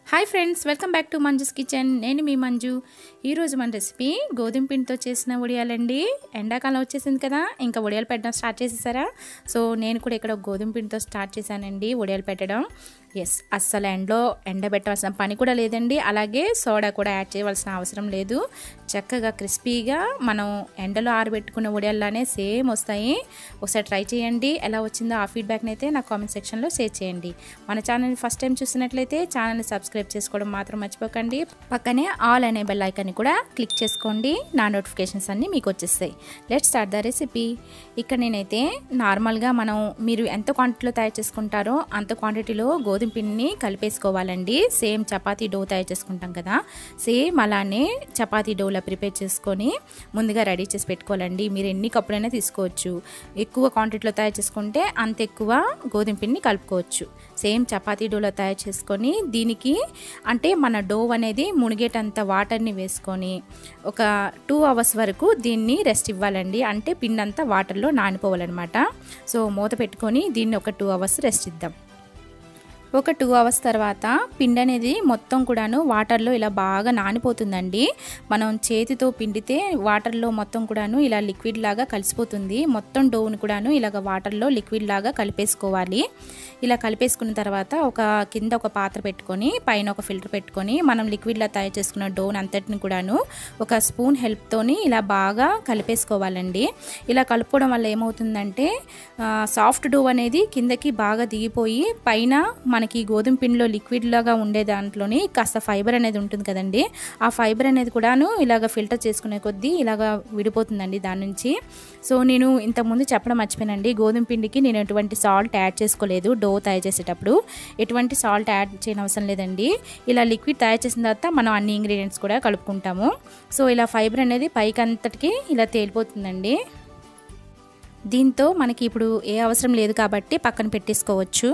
Hi friends, welcome back to Manju's kitchen. నేను మీ మంజు. ఈరోజు మన రెసిపీ గోధుమ పిండితో చేసిన వడియాలండి. ఎండాకాలం వచ్చేసింది కదా, ఇంకా వడియాలు పెట్టడం స్టార్ట్ చేసేసారా? సో నేను కూడా ఇక్కడ గోధుమ పిండితో స్టార్ట్ చేశానండి వడియాలు పెట్టడం. అస్సలు ఎండబెట్టవలసిన పని కూడా లేదండి. అలాగే సోడా కూడా యాడ్ చేయవలసిన అవసరం లేదు. చక్కగా క్రిస్పీగా మనం ఎండలో ఆరబెట్టుకున్న వడియాల్లానే సేమ్ వస్తాయి. ఒకసారి ట్రై చేయండి. ఎలా వచ్చిందో ఆ ఫీడ్బ్యాక్ని అయితే నా కామెంట్ సెక్షన్లో షేర్ చేయండి. మన ఛానల్ని ఫస్ట్ టైం చూసినట్లయితే ఛానల్ని సబ్స్క్రైబ్ చేసుకోవడం మాత్రం మర్చిపోకండి. పక్కనే ఆల్ అనే బెల్ ఐకాన్ని కూడా క్లిక్ చేసుకోండి. నా నోటిఫికేషన్స్ అన్నీ మీకు వచ్చేస్తాయి. Let's start the recipe. ఇక్కడ నేనైతే నార్మల్గా మీరు ఎంత క్వాంటిటీలో తయారు చేసుకుంటారో అంత క్వాంటిటీలో గోధుమ పిండిని కలిపేసుకోవాలండి. సేమ్ చపాతీ డో తయారు చేసుకుంటాం కదా, సేమ్ అలానే చపాతీ డోలా ప్రిపేర్ చేసుకొని ముందుగా రెడీ చేసి పెట్టుకోవాలండి. మీరు ఎన్ని కప్పులైనా తీసుకోవచ్చు. ఎక్కువ క్వాంటిటీలో తయారు చేసుకుంటే అంత ఎక్కువ గోధుమ పిండిని కలుపుకోవచ్చు. సేమ్ చపాతీ డోలో తయారు చేసుకొని దీనికి అంటే మన డో అనేది మునిగేటంత వాటర్ని వేసుకొని ఒక 2 అవర్స్ వరకు దీన్ని రెస్ట్ ఇవ్వాలండి. అంటే పిండి అంతా వాటర్లో నానిపోవాలన్నమాట. సో మూత పెట్టుకొని దీన్ని ఒక 2 అవర్స్ రెస్ట్ ఇద్దాం. ఒక 2 అవర్స్ తర్వాత పిండి అనేది మొత్తం కూడాను వాటర్లో ఇలా బాగా నానిపోతుందండి. మనం చేతితో పిండితే వాటర్లో మొత్తం కూడాను ఇలా లిక్విడ్ లాగా కలిసిపోతుంది. మొత్తం డోని కూడాను ఇలాగ వాటర్లో లిక్విడ్ లాగా కలిపేసుకోవాలి. ఇలా కలిపేసుకున్న తర్వాత కింద ఒక పాత్ర పెట్టుకొని పైన ఒక ఫిల్టర్ పెట్టుకొని మనం లిక్విడ్లా తయారు చేసుకున్న డోని అంతటిని కూడాను ఒక స్పూన్ హెల్ప్తోని ఇలా బాగా కలిపేసుకోవాలండి. ఇలా కలుపుకోవడం వల్ల ఏమవుతుందంటే సాఫ్ట్ డో అనేది కిందకి బాగా దిగిపోయి పైన మనకి గోధుమ పిండిలో లిక్విడ్ లాగా ఉండే దాంట్లోని కాస్త ఫైబర్ అనేది ఉంటుంది కదండి. ఆ ఫైబర్ అనేది కూడాను ఇలాగ ఫిల్టర్ చేసుకునే కొద్దీ ఇలాగ విడిపోతుందండి దాని నుంచి. సో నేను ఇంతకుముందు చెప్పడం మర్చిపోయానండి. గోధుమ పిండికి నేను ఎటువంటి సాల్ట్ యాడ్ చేసుకోలేదు. డో తయారు చేసేటప్పుడు ఎటువంటి సాల్ట్ యాడ్ చేయని అవసరం లేదండి. ఇలా లిక్విడ్ తయారు చేసిన తర్వాత మనం అన్ని ఇంగ్రీడియంట్స్ కూడా కలుపుకుంటాము. సో ఇలా ఫైబర్ అనేది పైకి అంతటికి ఇలా తేలిపోతుందండి. దీంతో మనకి ఇప్పుడు ఏ అవసరం లేదు కాబట్టి పక్కన పెట్టేసుకోవచ్చు.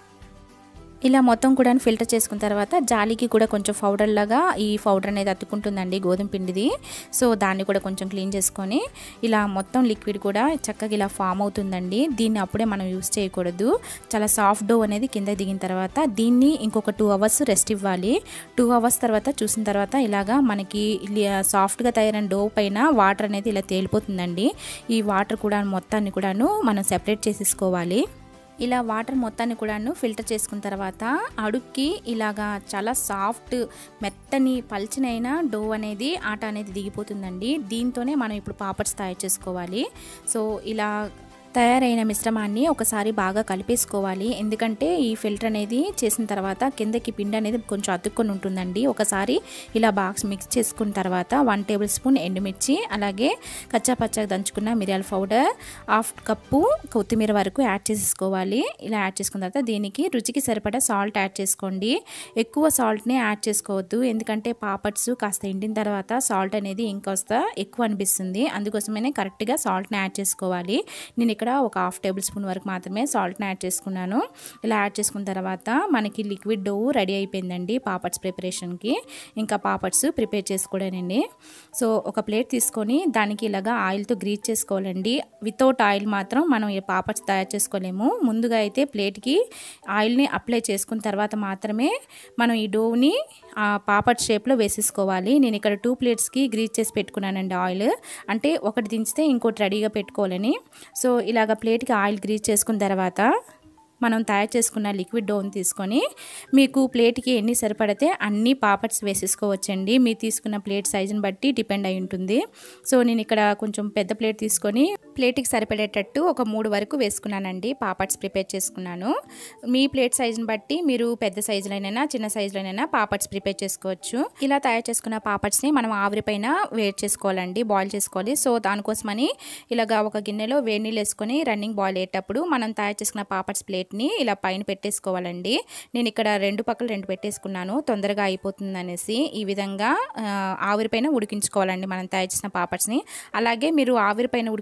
ఇలా మొత్తం కూడా ఫిల్టర్ చేసుకున్న తర్వాత జాలీకి కూడా కొంచెం పౌడర్ లాగా ఈ పౌడర్ అనేది అతుక్కుంటుందండి గోధుమ పిండిది. సో దాన్ని కూడా కొంచెం క్లీన్ చేసుకొని ఇలా మొత్తం లిక్విడ్ కూడా చక్కగా ఇలా ఫామ్ అవుతుందండి. దీన్ని అప్పుడే మనం యూస్ చేయకూడదు. చాలా సాఫ్ట్ డో అనేది కింద దిగిన తర్వాత దీన్ని ఇంకొక 2 అవర్స్ రెస్ట్ ఇవ్వాలి. 2 అవర్స్ తర్వాత చూసిన తర్వాత ఇలాగా మనకి సాఫ్ట్గా తయారైన డో పైన వాటర్ అనేది ఇలా తేలిపోతుందండి. ఈ వాటర్ కూడా మొత్తాన్ని కూడాను మనం సెపరేట్ చేసేసుకోవాలి. ఇలా వాటర్ మొత్తాన్ని కూడాను ఫిల్టర్ చేసుకున్న తర్వాత అడుక్కి ఇలాగా చాలా సాఫ్ట్ మెత్తని పల్చనైన డో అనేది ఆట అనేది దిగిపోతుందండి. దీంతోనే మనం ఇప్పుడు పాపడ్స్ తయారు చేసుకోవాలి. సో ఇలా తయారైన మిశ్రమాన్ని ఒకసారి బాగా కలిపేసుకోవాలి. ఎందుకంటే ఈ ఫిల్టర్ అనేది చేసిన తర్వాత కిందకి పిండి అనేది కొంచెం అతుక్కొని ఉంటుందండి. ఒకసారి ఇలా బాగా మిక్స్ చేసుకున్న తర్వాత 1 టేబుల్ స్పూన్ ఎండుమిర్చి, అలాగే కచ్చాపచ్చగా దంచుకున్న మిరియాల పౌడర్, 1/2 కప్పు కొత్తిమీర వరకు యాడ్ చేసేసుకోవాలి. ఇలా యాడ్ చేసుకున్న తర్వాత దీనికి రుచికి సరిపడా సాల్ట్ యాడ్ చేసుకోండి. ఎక్కువ సాల్ట్ని యాడ్ చేసుకోవద్దు. ఎందుకంటే పాపడ్స్ కాస్త ఎండిన తర్వాత సాల్ట్ అనేది ఇంకాస్త ఎక్కువ అనిపిస్తుంది. అందుకోసమే కరెక్ట్గా సాల్ట్ని యాడ్ చేసుకోవాలి. నేను ఇక్కడ ఒక 1/2 టేబుల్ స్పూన్ వరకు మాత్రమే సాల్ట్ని యాడ్ చేసుకున్నాను. ఇలా యాడ్ చేసుకున్న తర్వాత మనకి లిక్విడ్ డో రెడీ అయిపోయిందండి పాపడ్స్ ప్రిపరేషన్కి. ఇంకా పాపడ్స్ ప్రిపేర్ చేసుకోవడానండి. సో ఒక ప్లేట్ తీసుకొని దానికి ఇలాగా ఆయిల్తో గ్రీజ్ చేసుకోవాలండి. వితౌట్ ఆయిల్ మాత్రం మనం ఈ పాపడ్స్ తయారు చేసుకోలేము. ముందుగా అయితే ప్లేట్కి ఆయిల్ని అప్లై చేసుకున్న తర్వాత మాత్రమే మనం ఈ డోని పాపడ్ షేప్లో వేసేసుకోవాలి. నేను ఇక్కడ 2 ప్లేట్స్కి గ్రీజ్ చేసి పెట్టుకున్నానండి ఆయిల్. అంటే ఒకటి దించితే ఇంకోటి రెడీగా పెట్టుకోవాలని. సో ఇలాగ ప్లేట్కి ఆయిల్ గ్రీజ్ చేసుకున్న తర్వాత మనం తయారు చేసుకున్న లిక్విడ్ డోని తీసుకొని మీకు ప్లేట్కి ఎన్ని సరిపడితే అన్ని పాపడ్స్ వేసేసుకోవచ్చండి. మీరు తీసుకున్న ప్లేట్ సైజుని బట్టి డిపెండ్ అయి ఉంటుంది. సో నేను ఇక్కడ కొంచెం పెద్ద ప్లేట్ తీసుకొని ప్లేట్కి సరిపడేటట్టు ఒక 3 వరకు వేసుకున్నానండి. పాపడ్స్ ప్రిపేర్ చేసుకున్నాను. మీ ప్లేట్ సైజుని బట్టి మీరు పెద్ద సైజులోనైనా చిన్న సైజులోనైనా పాపడ్స్ ప్రిపేర్ చేసుకోవచ్చు. ఇలా తయారు చేసుకున్న పాపడ్స్ని మనం ఆవిరి పైన వేడి చేసుకోవాలండి, బాయిల్ చేసుకోవాలి. సో దానికోసమని ఇలాగా ఒక గిన్నెలో వేడి నీళ్ళు వేసుకొని రన్నింగ్ బాయిల్ అయ్యేటప్పుడు మనం తయారు చేసుకున్న పాపడ్స్ ప్లేట్ని ఇలా పైన పెట్టేసుకోవాలండి. నేను ఇక్కడ 2 పక్కలు 2 పెట్టేసుకున్నాను, తొందరగా అయిపోతుంది అనేసి. ఈ విధంగా ఆవిరి పైన ఉడికించుకోవాలండి మనం తయారు చేసిన పాపడ్స్ని. అలాగే మీరు ఆవిరి పైన ఉడికించుకునేటప్పుడు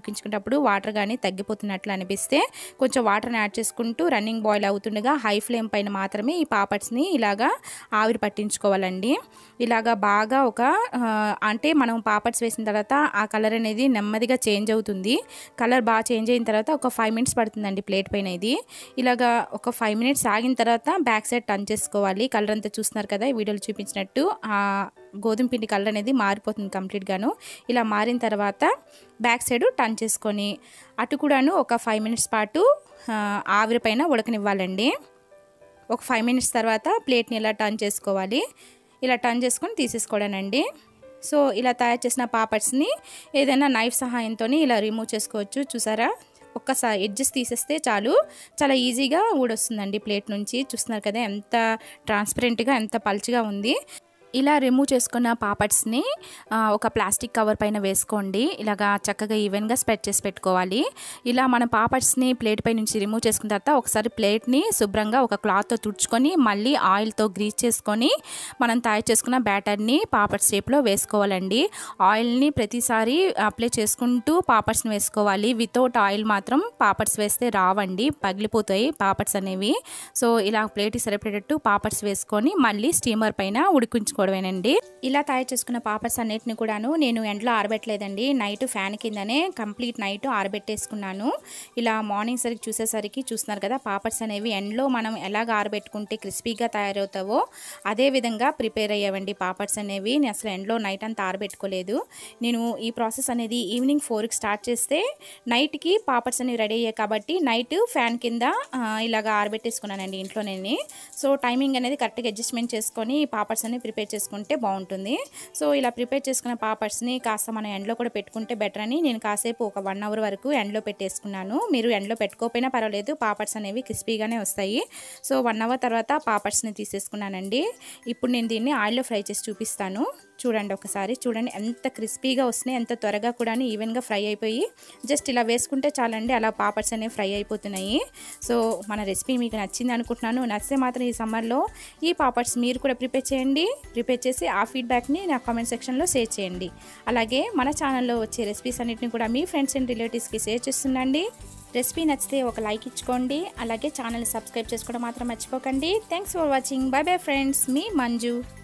చేసేటప్పుడు వాటర్ కానీ తగ్గిపోతున్నట్లు అనిపిస్తే కొంచెం వాటర్ని యాడ్ చేసుకుంటూ రన్నింగ్ బాయిల్ అవుతుండగా హై ఫ్లేమ్ పైన మాత్రమే ఈ పాపడ్స్ని ఇలాగా ఆవిరి పట్టించుకోవాలండి. ఇలాగా బాగా అంటే మనం పాపడ్స్ వేసిన తర్వాత ఆ కలర్ అనేది నెమ్మదిగా చేంజ్ అవుతుంది. కలర్ బాగా చేంజ్ అయిన తర్వాత ఒక 5 మినిట్స్ పడుతుందండి ప్లేట్ పైన ఇది. ఇలాగా ఒక 5 మినిట్స్ ఆగిన తర్వాత బ్యాక్ సైడ్ టర్న్ చేసుకోవాలి. కలర్ అంతా చూస్తున్నారు కదా ఈ వీడియోలో చూపించినట్టు గోధుమ పిండి కలర్ అనేది మారిపోతుంది కంప్లీట్గాను. ఇలా మారిన తర్వాత బ్యాక్ సైడ్ టర్న్ చేసుకొని అటు కూడాను ఒక 5 మినిట్స్ పాటు ఆవిరి పైన ఉడకనివ్వాలండి. ఒక 5 మినిట్స్ తర్వాత ప్లేట్ని ఇలా టర్న్ చేసుకోవాలి. ఇలా టర్న్ చేసుకొని తీసేసుకోవడానండి. సో ఇలా తయారు చేసిన పాపడ్స్ని ఏదైనా నైఫ్ సహాయంతో ఇలా రిమూవ్ చేసుకోవచ్చు. చూసారా, ఒక్కసారి ఎడ్జెస్ తీసేస్తే చాలు, చాలా ఈజీగా ఊడొస్తుందండి ప్లేట్ నుంచి. చూస్తున్నారు కదా ఎంత ట్రాన్స్పరెంట్గా ఎంత పల్చగా ఉంది. ఇలా రిమూవ్ చేసుకున్న పాపడ్స్ని ఒక ప్లాస్టిక్ కవర్ పైన వేసుకోండి. ఇలాగా చక్కగా ఈవెన్గా స్ప్రెడ్ చేసి పెట్టుకోవాలి. ఇలా మన పాపడ్స్ని ప్లేట్ పై నుంచి రిమూవ్ చేసుకున్న తర్వాత ఒకసారి ప్లేట్ని శుభ్రంగా ఒక క్లాత్తో తుడుచుకొని మళ్ళీ ఆయిల్తో గ్రీస్ చేసుకొని మనం తయారు చేసుకున్న బ్యాటర్ని పాపడ్స్ షేప్లో వేసుకోవాలండి. ఆయిల్ని ప్రతిసారి అప్లై చేసుకుంటూ పాపడ్స్ని వేసుకోవాలి. వితౌట్ ఆయిల్ మాత్రం పాపడ్స్ వేస్తే రావండి, పగిలిపోతాయి పాపడ్స్ అనేవి. సో ఇలా ప్లేట్కి సరిపడేటట్టు పాపడ్స్ వేసుకొని మళ్ళీ స్టీమర్ పైన ఉడికించుకోవాలి. ఇలా తయారు చేసుకున్న పాపడ్స్ అన్నిటిని కూడాను నేను ఎండలో ఆరబెట్టలేదండి, నైట్ ఫ్యాన్ కిందనే కంప్లీట్ నైట్ ఆరబెట్టేసుకున్నాను. ఇలా మార్నింగ్ సరికి చూసేసరికి చూస్తున్నారు కదా పాపడ్స్ అనేవి ఎండలో మనం ఎలాగ ఆరబెట్టుకుంటే క్రిస్పీగా తయారవుతావో అదే విధంగా ప్రిపేర్ అయ్యావండి పాపడ్స్ అనేవి. నేను అసలు ఎండలో నైట్ అంతా ఆరబెట్టుకోలేదు. నేను ఈ ప్రాసెస్ అనేది ఈవినింగ్ 4కి స్టార్ట్ చేస్తే నైట్కి పాపడ్స్ అనేవి రెడీ అయ్యాయి కాబట్టి నైట్ ఫ్యాన్ కింద ఇలాగ ఆరబెట్టేసుకున్నానండి ఇంట్లోనే. సో టైమింగ్ అనేది కరెక్ట్గా అడ్జస్ట్మెంట్ చేసుకొని ఈ పాపడ్స్ అనేవి ప్రిపేర్ చేసుకుంటే బాగుంటుంది. సో ఇలా ప్రిపేర్ చేసుకున్న పాపడ్స్ని కాస్త మనం ఎండలో కూడా పెట్టుకుంటే బెటర్ అని నేను కాసేపు ఒక 1 అవర్ వరకు ఎండలో పెట్టేసుకున్నాను. మీరు ఎండలో పెట్టుకోకపోయినా పర్వాలేదు, పాపడ్స్ అనేవి క్రిస్పీగానే వస్తాయి. సో 1 అవర్ తర్వాత పాపడ్స్ని తీసేసుకున్నానండి. ఇప్పుడు నేను దీన్ని ఆయిల్లో ఫ్రై చేసి చూపిస్తాను. చూడండి, ఒకసారి చూడండి ఎంత క్రిస్పీగా వస్తున్నాయి, ఎంత త్వరగా కూడా ఈవెన్గా ఫ్రై అయిపోయి జస్ట్ ఇలా వేసుకుంటే చాలండి, అలా పాపడ్స్ అనేవి ఫ్రై అయిపోతున్నాయి. సో మన రెసిపీ మీకు నచ్చింది అనుకుంటున్నాను. నచ్చితే మాత్రం ఈ సమ్మర్లో ఈ పాపడ్స్ మీరు కూడా ప్రిపేర్ చేయండి. ప్రిపేర్ చేసి ఆ ఫీడ్బ్యాక్ని నా కామెంట్ సెక్షన్లో షేర్ చేయండి. అలాగే మన ఛానల్లో వచ్చే రెసిపీస్ అన్నిటిని కూడా మీ ఫ్రెండ్స్ అండ్ రిలేటివ్స్కి షేర్ చేస్తుండండి. రెసిపీ నచ్చితే ఒక లైక్ ఇచ్చుకోండి. అలాగే ఛానల్ని సబ్స్క్రైబ్ చేసుకోవడం మాత్రం మర్చిపోకండి. Thanks for watching. Bye bye friends, మీ మంజు.